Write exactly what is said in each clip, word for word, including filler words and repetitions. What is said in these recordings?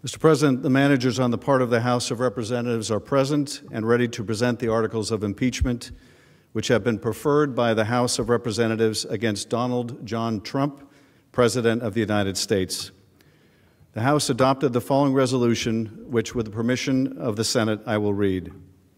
Mister President, the managers on the part of the House of Representatives are present and ready to present the articles of impeachment which have been preferred by the House of Representatives against Donald John Trump, President of the United States. The House adopted the following resolution, which, with the permission of the Senate, I will read.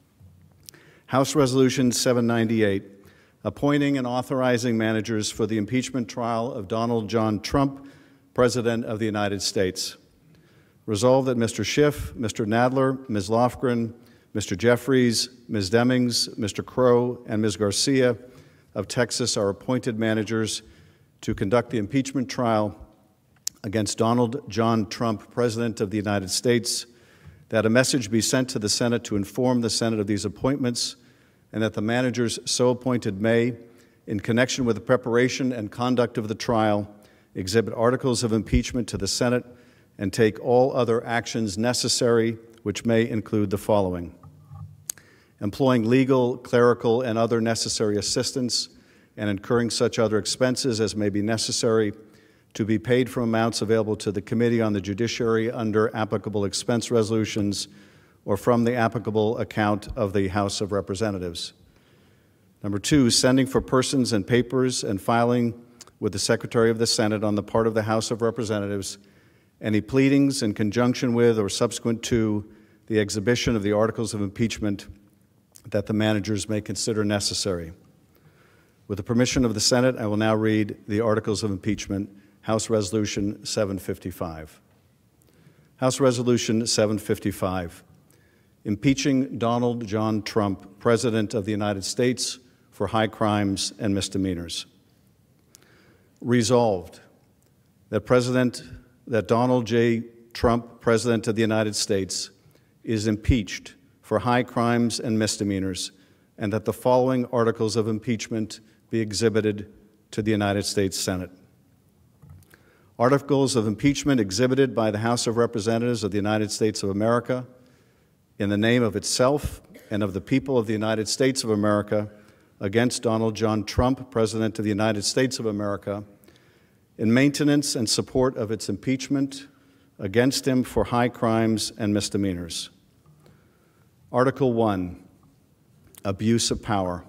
House Resolution seven ninety-eight, appointing and authorizing managers for the impeachment trial of Donald John Trump, President of the United States. Resolved that Mister Schiff, Mister Nadler, Miz Lofgren, Mister Jeffries, Miz Demings, Mister Crow, and Miz Garcia of Texas are appointed managers to conduct the impeachment trial against Donald John Trump, President of the United States, that a message be sent to the Senate to inform the Senate of these appointments, and that the managers so appointed may, in connection with the preparation and conduct of the trial, exhibit articles of impeachment to the Senate and take all other actions necessary, which may include the following: employing legal, clerical, and other necessary assistance, and incurring such other expenses as may be necessary to be paid from amounts available to the Committee on the Judiciary under applicable expense resolutions or from the applicable account of the House of Representatives. Number two, sending for persons and papers and filing with the Secretary of the Senate on the part of the House of Representatives any pleadings in conjunction with or subsequent to the exhibition of the articles of impeachment that the managers may consider necessary. With the permission of the Senate, I will now read the articles of impeachment, House Resolution seven fifty-five. House Resolution seven fifty-five, impeaching Donald John Trump, President of the United States, for high crimes and misdemeanors. Resolved that President that Donald J. Trump, President of the United States, is impeached for high crimes and misdemeanors, and that the following articles of impeachment be exhibited to the United States Senate. Articles of impeachment exhibited by the House of Representatives of the United States of America in the name of itself and of the people of the United States of America against Donald John Trump, President of the United States of America, in maintenance and support of its impeachment against him for high crimes and misdemeanors. Article one, abuse of power.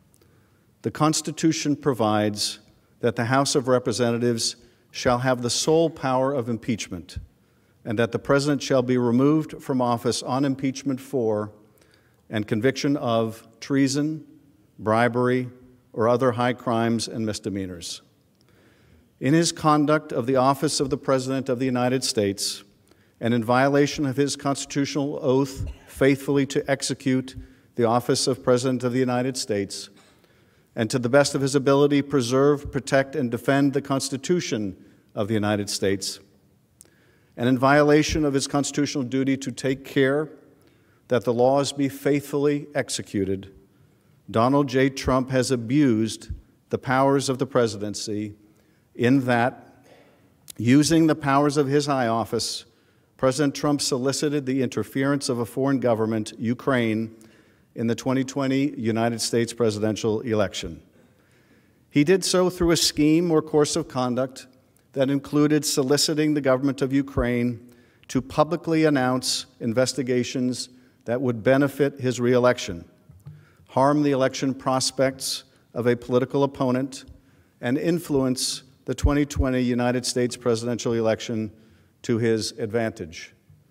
The Constitution provides that the House of Representatives shall have the sole power of impeachment, and that the President shall be removed from office on impeachment for and conviction of treason, bribery, or other high crimes and misdemeanors. In his conduct of the office of the President of the United States, and in violation of his constitutional oath faithfully to execute the office of President of the United States, and to the best of his ability preserve, protect, and defend the Constitution of the United States, and in violation of his constitutional duty to take care that the laws be faithfully executed, Donald J. Trump has abused the powers of the presidency in that, using the powers of his high office, President Trump solicited the interference of a foreign government, Ukraine, in the twenty twenty United States presidential election. He did so through a scheme or course of conduct that included soliciting the government of Ukraine to publicly announce investigations that would benefit his reelection, harm the election prospects of a political opponent, and influence the twenty twenty United States presidential election to his advantage.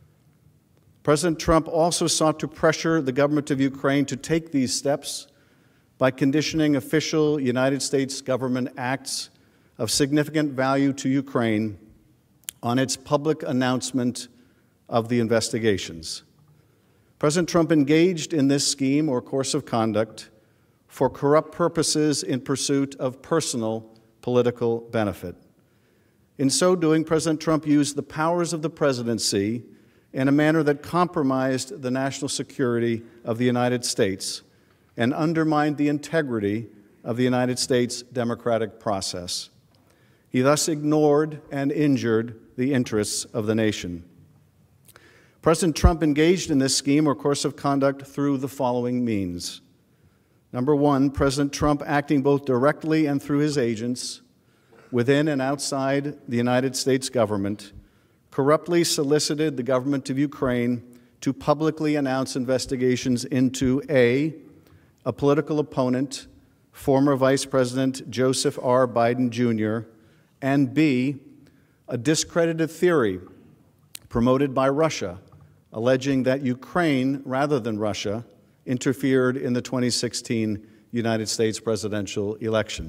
President Trump also sought to pressure the government of Ukraine to take these steps by conditioning official United States government acts of significant value to Ukraine on its public announcement of the investigations. President Trump engaged in this scheme or course of conduct for corrupt purposes in pursuit of personal political benefit. In so doing, President Trump used the powers of the presidency in a manner that compromised the national security of the United States and undermined the integrity of the United States democratic process. He thus ignored and injured the interests of the nation. President Trump engaged in this scheme or course of conduct through the following means. Number one, President Trump, acting both directly and through his agents within and outside the United States government, corruptly solicited the government of Ukraine to publicly announce investigations into A, a political opponent, former Vice President Joseph R. Biden, Junior, and B, a discredited theory promoted by Russia, alleging that Ukraine, rather than Russia, interfered in the twenty sixteen United States presidential election.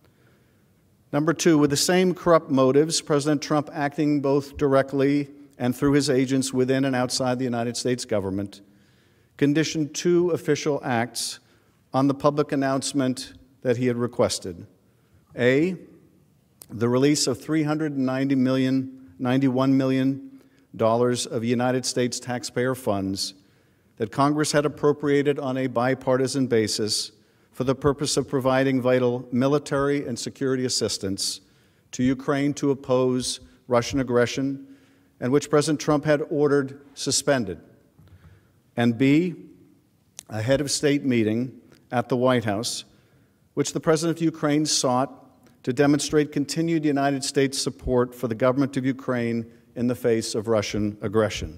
Number two, with the same corrupt motives, President Trump, acting both directly and through his agents within and outside the United States government, conditioned two official acts on the public announcement that he had requested. A, the release of three hundred ninety-one million dollars of United States taxpayer funds that Congress had appropriated on a bipartisan basis for the purpose of providing vital military and security assistance to Ukraine to oppose Russian aggression, and which President Trump had ordered suspended. And B, a head of state meeting at the White House, which the President of Ukraine sought to demonstrate continued United States support for the government of Ukraine in the face of Russian aggression.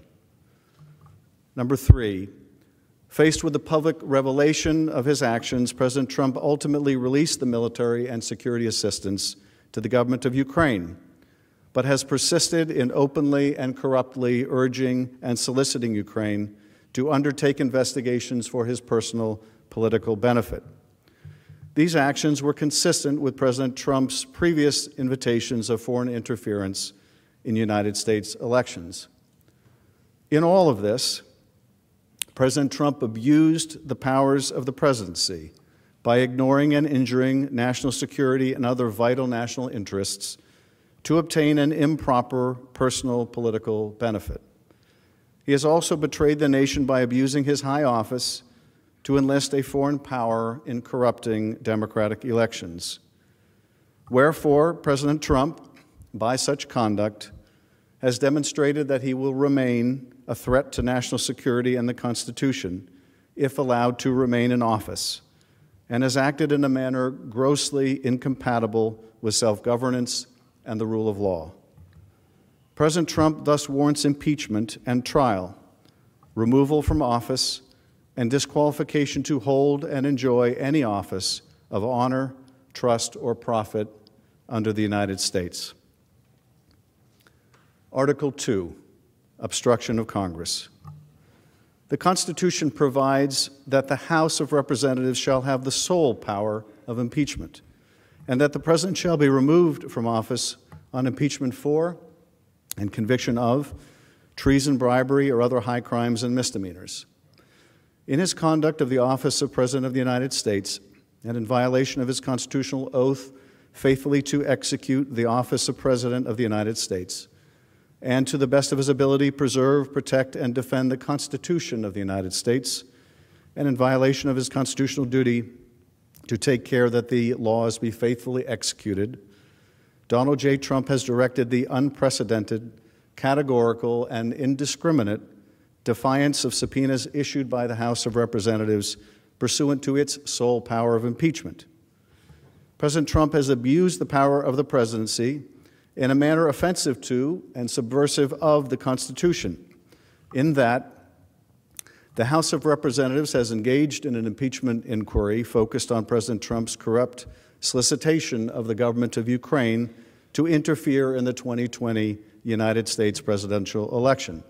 Number three, faced with the public revelation of his actions, President Trump ultimately released the military and security assistance to the government of Ukraine, but has persisted in openly and corruptly urging and soliciting Ukraine to undertake investigations for his personal political benefit. These actions were consistent with President Trump's previous invitations of foreign interference in United States elections. In all of this, President Trump abused the powers of the presidency by ignoring and injuring national security and other vital national interests to obtain an improper personal political benefit. He has also betrayed the nation by abusing his high office to enlist a foreign power in corrupting democratic elections. Wherefore, President Trump, by such conduct, has demonstrated that he will remain a threat to national security and the Constitution if allowed to remain in office, and has acted in a manner grossly incompatible with self-governance and the rule of law. President Trump thus warrants impeachment and trial, removal from office, and disqualification to hold and enjoy any office of honor, trust, or profit under the United States. Article two, obstruction of Congress. The Constitution provides that the House of Representatives shall have the sole power of impeachment, and that the President shall be removed from office on impeachment for and conviction of treason, bribery, or other high crimes and misdemeanors. In his conduct of the office of President of the United States, and in violation of his constitutional oath faithfully to execute the office of President of the United States, and to the best of his ability preserve, protect, and defend the Constitution of the United States, and in violation of his constitutional duty to take care that the laws be faithfully executed, Donald J. Trump has directed the unprecedented, categorical, and indiscriminate defiance of subpoenas issued by the House of Representatives pursuant to its sole power of impeachment. President Trump has abused the power of the presidency in a manner offensive to and subversive of the Constitution, in that the House of Representatives has engaged in an impeachment inquiry focused on President Trump's corrupt solicitation of the government of Ukraine to interfere in the twenty twenty United States presidential election.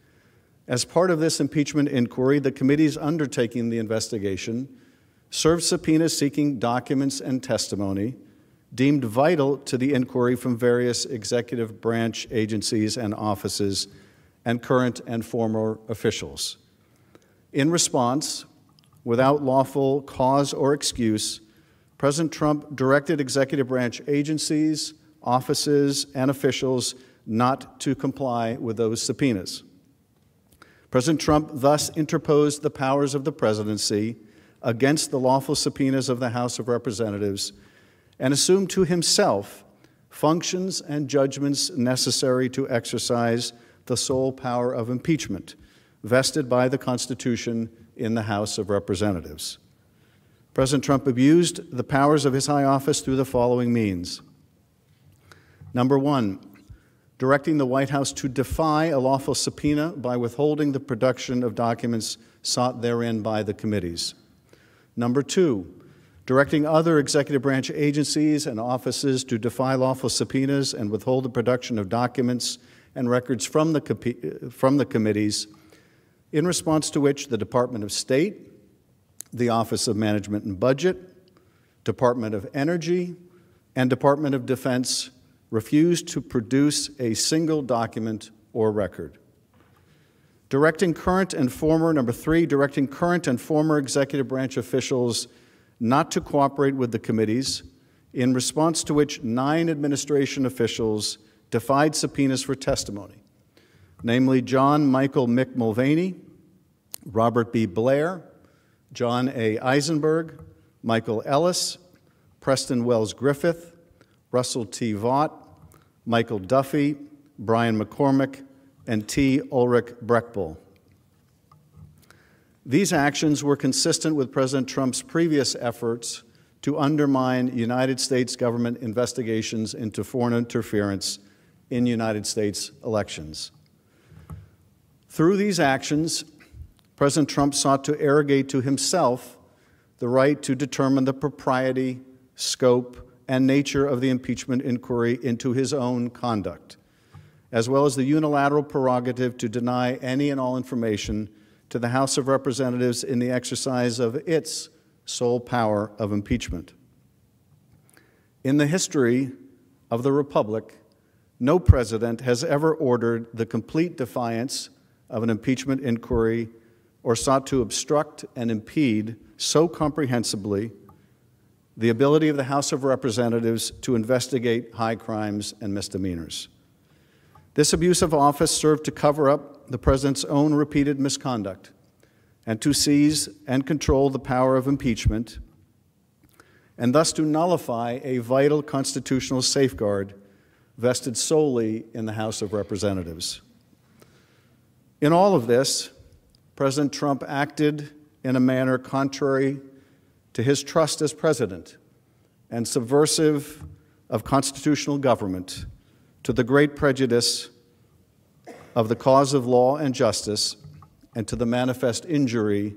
As part of this impeachment inquiry, the committees undertaking the investigation served subpoenas seeking documents and testimony deemed vital to the inquiry from various executive branch agencies and offices and current and former officials. In response, without lawful cause or excuse, President Trump directed executive branch agencies, offices, and officials not to comply with those subpoenas. President Trump thus interposed the powers of the presidency against the lawful subpoenas of the House of Representatives and assumed to himself functions and judgments necessary to exercise the sole power of impeachment vested by the Constitution in the House of Representatives. President Trump abused the powers of his high office through the following means. Number one, directing the White House to defy a lawful subpoena by withholding the production of documents sought therein by the committees. Number two, directing other executive branch agencies and offices to defy lawful subpoenas and withhold the production of documents and records from the, from the committees, in response to which the Department of State, the Office of Management and Budget, Department of Energy, and Department of Defense refused to produce a single document or record. Directing current and former, number three, directing current and former executive branch officials not to cooperate with the committees, in response to which nine administration officials defied subpoenas for testimony, namely John Michael Mick Mulvaney, Robert B. Blair, John A. Eisenberg, Michael Ellis, Preston Wells Griffith, Russell T. Vaught, Michael Duffy, Brian McCormick, and T. Ulrich Breckbull. These actions were consistent with President Trump's previous efforts to undermine United States government investigations into foreign interference in United States elections. Through these actions, President Trump sought to arrogate to himself the right to determine the propriety, scope, and nature of the impeachment inquiry into his own conduct, as well as the unilateral prerogative to deny any and all information to the House of Representatives in the exercise of its sole power of impeachment. In the history of the Republic, no president has ever ordered the complete defiance of an impeachment inquiry or sought to obstruct and impede so comprehensively the ability of the House of Representatives to investigate high crimes and misdemeanors. This abuse of office served to cover up the President's own repeated misconduct and to seize and control the power of impeachment, and thus to nullify a vital constitutional safeguard vested solely in the House of Representatives. In all of this, President Trump acted in a manner contrary to his trust as president and subversive of constitutional government, to the great prejudice of the cause of law and justice, and to the manifest injury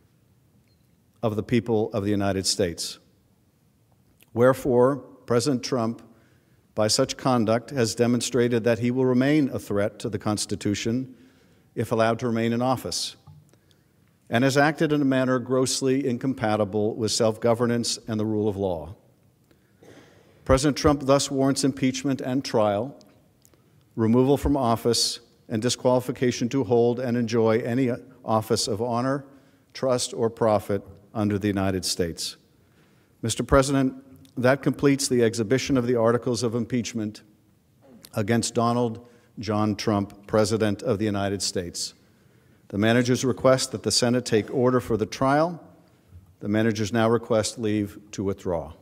of the people of the United States. Wherefore, President Trump, by such conduct, has demonstrated that he will remain a threat to the Constitution if allowed to remain in office, and has acted in a manner grossly incompatible with self-governance and the rule of law. President Trump thus warrants impeachment and trial, removal from office, and disqualification to hold and enjoy any office of honor, trust, or profit under the United States. Mister President, that completes the exhibition of the articles of impeachment against Donald John Trump, President of the United States. The managers request that the Senate take order for the trial. The managers now request leave to withdraw.